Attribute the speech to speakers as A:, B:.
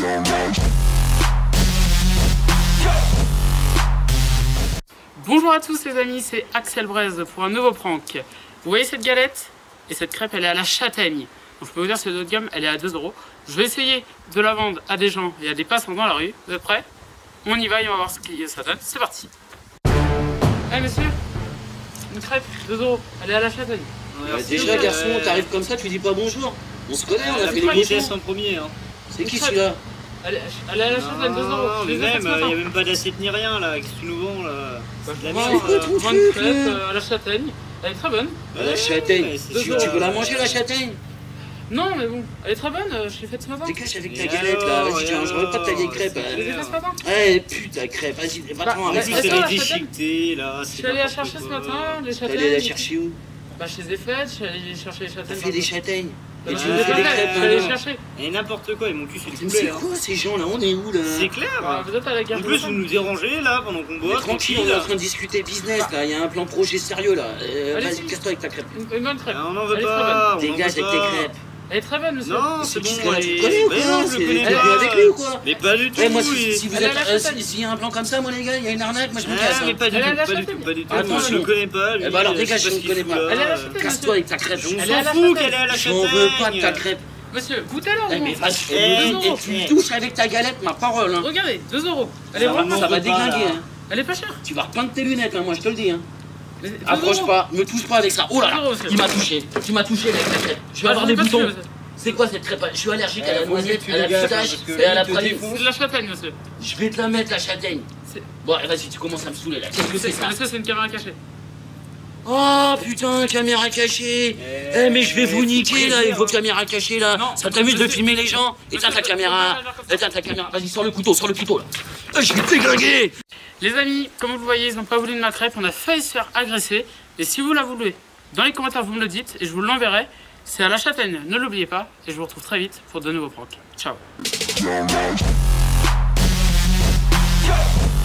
A: Bonjour à tous les amis, c'est Axel Braise pour un nouveau prank. Vous voyez cette galette et cette crêpe, elle est à la châtaigne. Donc je peux vous dire, c'est haut de gamme, elle est à 2 €. Je vais essayer de la vendre à des gens et à des passants dans la rue. Vous êtes prêts? On y va et on va voir ce que ça donne. C'est parti. Eh monsieur, une crêpe, 2 €, elle est à la châtaigne.
B: Déjà garçon, t'arrives comme ça, tu dis pas bonjour. On se connaît, on a fait les bouchons.
C: En premier. Hein.
B: C'est qui celui-là?
A: Elle est à la châtaigne, 2 €.
C: Mais même, il n'y a même pas d'assiette ni rien là, qu'est-ce que tu nous vends là?
B: C'est quoi ton truc là?
A: À la châtaigne, elle est très bonne.
B: La châtaigne, tu veux la manger la châtaigne?
A: Non mais bon, elle est très bonne, je l'ai faite ce matin.
B: Dégage avec ta galette là, vas-y, je mangerai pas de ta vieille crêpe.
A: Je l'ai faite ce matin.
B: Eh putain crêpe, vas-y, va-t'en
C: En plus,
B: arrête.
C: elle est déchiquetée là.
A: Je suis allé la chercher ce matin, les châtaignes.
B: T'allais la chercher où?
A: Bah je les ai faites, je suis allé chercher les châtaignes.
B: T'as fait des châtaignes. Et tu
A: je
B: me fais des crêpes
A: suis allé les
B: maintenant.
A: chercher.
C: Et n'importe quoi, et mon cul c'est du
B: Mais c'est
C: poulet.
B: quoi ces gens là? On est où là?
C: C'est clair.
A: Bah, vous êtes à la gare.
C: En plus, vous nous dérangez là pendant qu'on boit.
B: Tranquille, on est en train de discuter business là, il y a un plan projet sérieux là. Vas-y,
A: Allez-y.
B: casse-toi avec ta crêpe.
A: Une bonne crêpe.
C: On n'en veut
A: Elle est
C: pas.
A: très bonne.
B: Dégage avec tes crêpes.
A: Elle est très bonne monsieur.
C: Non, c'est bon.
B: Tu le connais ou quoi?
C: Non, je le connais
B: T'es venu
C: pas.
B: avec lui ou quoi?
C: Mais pas du tout.
B: Eh, moi, si vous
A: Elle est
B: êtes,
A: à la châtaigne.
B: s'il y a un plan comme ça, moi les gars, il y a une arnaque, moi je me
C: Ah,
B: casse.
C: mais
B: Hein.
C: pas du
A: Elle est à
C: tout,
A: la
C: pas du
A: châtaigne.
C: tout, pas du tout.
B: Attention.
C: Je le connais pas. Lui,
B: Eh ben alors
C: je sais
B: dégage,
C: pas
B: je
C: ce
B: ne
C: qu'il
B: connais
C: fout
B: pas.
C: là.
A: Elle est à la châtaigne.
B: Casse-toi avec ta crêpe.
C: On
A: Elle est à
C: s'en
A: la
C: fout
A: châtaigne.
C: qu'elle est à la châtaigne.
B: J'en veux pas de ta crêpe.
A: Monsieur, goûtez-la.
B: Eh mais
A: au moins.
B: vas-y,
C: Eh,
B: et tu me touches avec ta galette, ma parole. Hein.
A: Regardez, 2 €. Elle est
C: Ça
A: vraiment.
B: Ça va
C: pas,
B: déglinguer.
C: là.
B: Hein.
A: Elle est pas chère.
B: Tu vas repeindre tes lunettes, hein, moi je te le dis. Hein.
A: Mais 2
B: Approche
A: €.
B: pas, me touche pas avec ça. Oh là
A: 2
B: là,
A: €, monsieur.
B: il m'a touché. Tu m'as touché avec ta crêpe. Je vais
A: Ah,
B: avoir
A: je
B: des
A: l'ai pas
B: boutons.
A: tué, monsieur.
B: C'est quoi cette crêpe? Je suis allergique à la
C: faut mieux
B: noisette,
C: que tu
B: à la
C: dégages,
B: pistache
C: parce que
B: et à la
C: il te
B: praline.
A: C'est de la châtaigne monsieur.
B: Je vais te la mettre la châtaigne.
A: C'est-
B: Bon, vas-y, tu commences à me saouler là. Qu'est-ce que c'est ça?
A: Monsieur, c'est une caméra cachée.
B: Oh putain, caméra cachée. Eh mais je vais vous niquer là, avec vos caméras cachées là.
A: Non,
B: Ça t'amuse de
A: monsieur-
B: filmer les gens? Éteins ta caméra. Éteins ta caméra. Vas-y, sors le couteau là. Je vais te déglinguer.
A: Les amis, comme vous le voyez, ils n'ont pas voulu de ma crêpe, on a failli se faire agresser. Et si vous la voulez, dans les commentaires, vous me le dites et je vous l'enverrai. C'est à la châtaigne, ne l'oubliez pas. Et je vous retrouve très vite pour de nouveaux pranks. Ciao.